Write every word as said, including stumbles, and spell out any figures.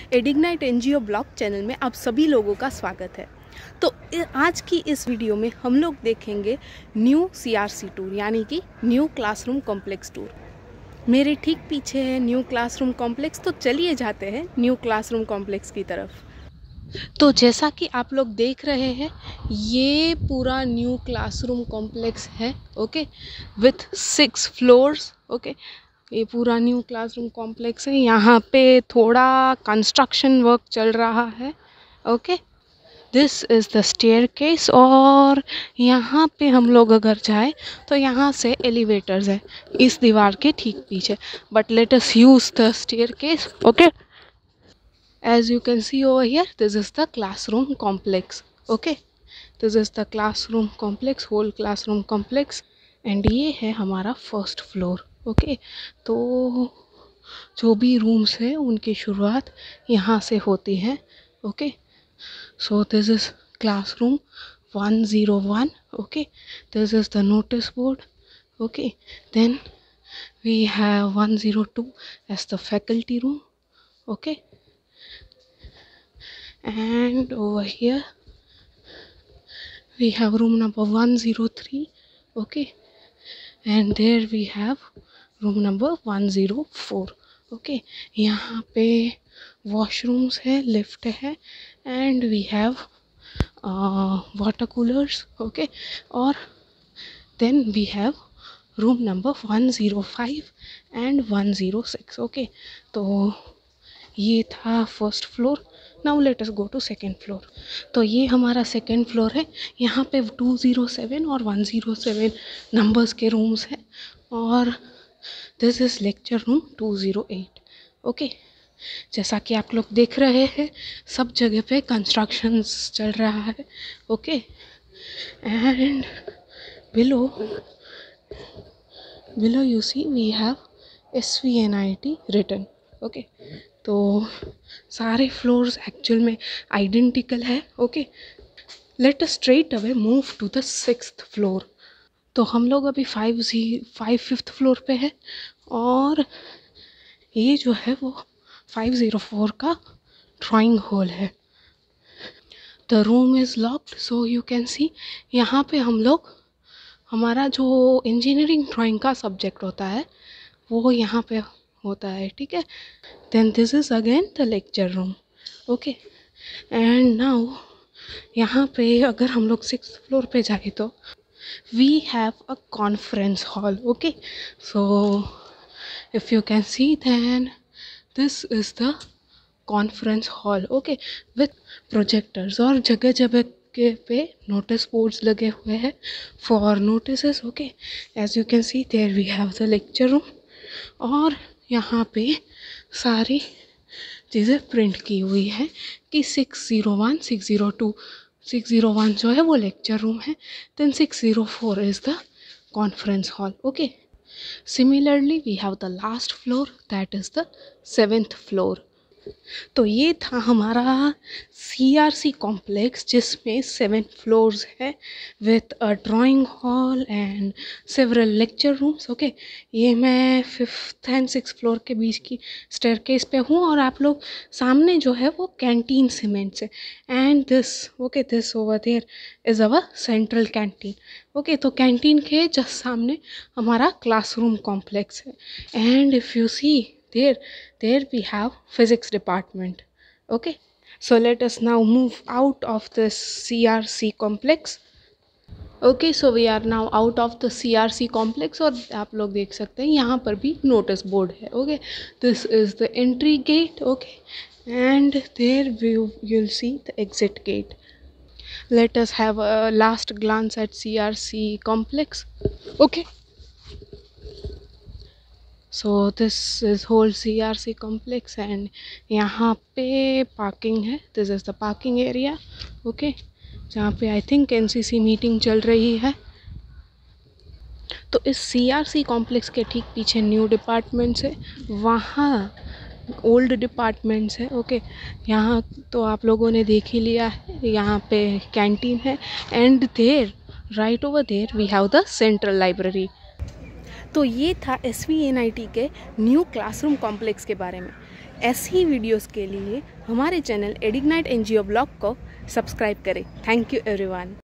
एडिग्नाइट NGO blog channel में आप सभी लोगों का स्वागत है। तो आज की इस वीडियो में हम लोग देखेंगे न्यू सीआरसी टूर, यानी कि न्यू क्लासरूम कॉम्प्लेक्स टूर। मेरे ठीक पीछे है न्यू क्लासरूम कॉम्प्लेक्स, तो चलिए जाते हैं न्यू क्लासरूम कॉम्प्लेक्स की तरफ। तो जैसा कि आप लोग देख रहे हैं, ये पूरा न्यू क्लासरूम कॉम्प्लेक्स है, okay, with six floors. Okay, ये पूरा न्यू क्लासरूम कॉम्प्लेक्स है। यहाँ पे थोड़ा कंस्ट्रक्शन वर्क चल रहा है। Okay, this is the staircase, और यहाँ पे हम लोग अगर जाए तो यहाँ से एलिवेटर्स है इस दीवार के ठीक पीछे। But let us use the staircase. Okay, as you can see over here, this is the classroom complex. Okay, this is the classroom complex, whole classroom complex, and ये है हमारा फर्स्ट फ्लोर। ओके, तो जो भी rooms है उनकी शुरुआत यहाँ से होती है। Okay, so this is classroom one oh one. Okay, this is the notice board. Okay, then we have one oh two as the faculty room. Okay, and over here we have room number one oh three. Okay, and there we have room number one oh four. Okay, यहाँ पे washrooms है, lift है, and we have uh, water coolers. Okay, और then we have room number one oh five and one oh six. Okay, तो ये था first floor. Now let us go to second floor. तो ये हमारा second floor है। यहाँ पे two oh seven और one oh seven नंबर्स के रूम्स हैं, और this is lecture room two oh eight. Okay, जैसा कि आप लोग देख रहे हैं, सब जगह पे कंस्ट्रक्शंस चल रहा है। Okay, and below below you see we have S V N I T written. Okay, तो सारे फ्लोर्स एक्चुअल में आइडेंटिकल है। Okay, let us straight away move to the sixth floor. तो हम लोग अभी फाइव जी फाइव फिफ्थ फ्लोर पे है, और ये जो है वो five oh four का ड्राइंग हॉल है। The room is locked, so you can see यहाँ पे हम लोग हमारा जो इंजीनियरिंग ड्राइंग का सब्जेक्ट होता है वो यहाँ पे होता है। ठीक है, then this is again the lecture room. Okay, and now यहाँ पे अगर हम लोग सिक्स फ्लोर पे जाए तो we have a conference hall. Okay, so if you can see then this is the conference hall. Okay, with projectors, और जगह जगह के पे नोटिस बोर्ड्स लगे हुए हैं for notice. Okay, as you can see there we have the lecture room, और यहाँ पे सारी चीज़ें प्रिंट की हुई है कि six zero one six zero two six zero one जो है वो लेक्चर रूम है, then six zero four is the conference hall. Okay, similarly we have the last floor, that is the seventh floor. तो ये था हमारा CRC complex, जिसमें seven floors है with a drawing hall and several lecture rooms. Okay, ये मैं fifth and six floor के बीच की स्टेयरकेस पे हूँ, और आप लोग सामने जो है वो कैंटीन सीमेंट से, and this okay this over there is our central canteen. Okay, तो कैंटीन के जस्ट सामने हमारा क्लासरूम कॉम्प्लेक्स है, and if you see there there we have physics department. Okay, so let us now move out of this C R C complex. Okay, so we are now out of the C R C complex, और आप लोग देख सकते हैं यहाँ पर भी notice board है। Okay, this is the entry gate. Okay, and there you you'll see the exit gate. Let us have a last glance at C R C complex. Okay, so this is whole C R C complex, and यहाँ पे parking है। This is the parking area. Okay, जहाँ पे I think N C C meeting चल रही है। तो इस सी आर सी कॉम्प्लेक्स के ठीक पीछे न्यू डिपार्टमेंट्स है, वहाँ ओल्ड डिपार्टमेंट्स है। ओके, यहाँ तो आप लोगों ने देख ही लिया है, यहाँ पे कैंटीन है, and there right over there we have the central library. तो ये था S V N I T के न्यू क्लासरूम कॉम्प्लेक्स के बारे में। ऐसी ही वीडियोस के लिए हमारे चैनल एडिग्नाइट एनजीओ ब्लॉग को सब्सक्राइब करें। Thank you everyone.